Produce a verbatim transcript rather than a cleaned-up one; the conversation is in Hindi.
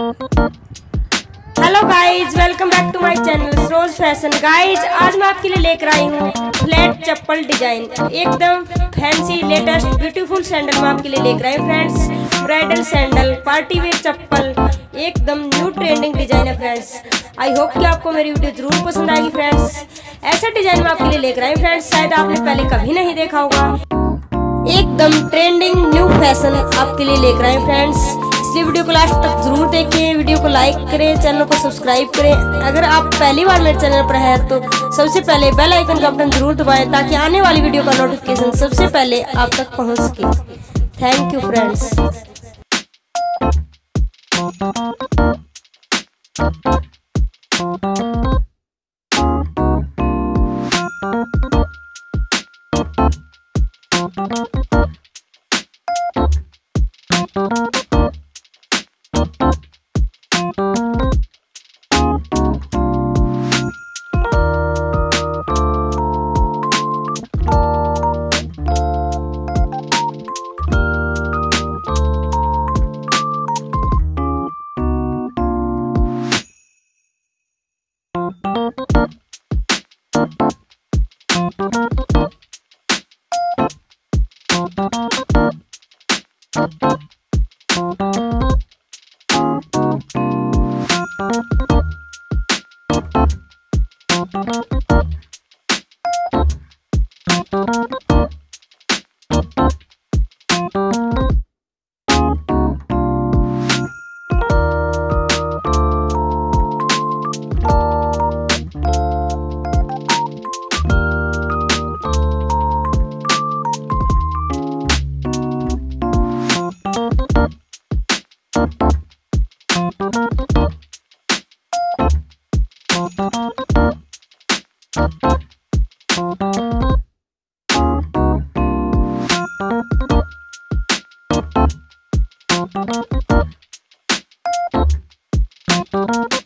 Hello guys, welcome back to my channel rose fashion. Guys आज मैं आपके लिए लेकर आई हूँ फ्लैट चप्पल डिजाइन, एकदम फैंसी लेटेस्ट ब्यूटीफुल सैंडल मैं आपके लिए लेकर आई हूँ friends. Bridal sandal, party wear चप्पल, एकदम न्यू ट्रेंडिंग डिजाइन है फ्रेंड्स। आई होप कि आपको मेरी वीडियो जरूर पसंद आएगी फ्रेंड्स। ऐसा डिजाइन मैं आपके लिए लेकर आई हूँ फ्रेंड्स, शायद आपने पहले कभी नहीं देखा होगा। एकदम ट्रेंडिंग न्यू फैशन आपके लिए लेकर आए फ्रेंड्स। इसलिए वीडियो को लास्ट तक जरूर देखें, वीडियो को लाइक करें, चैनल को सब्सक्राइब करें। अगर आप पहली बार मेरे चैनल पर हैं तो सबसे पहले बेल आइकन का बटन जरूर दबाएं ताकि आने वाली वीडियो का नोटिफिकेशन सबसे पहले आप तक पहुंच सके। Thank you friends. Thank you.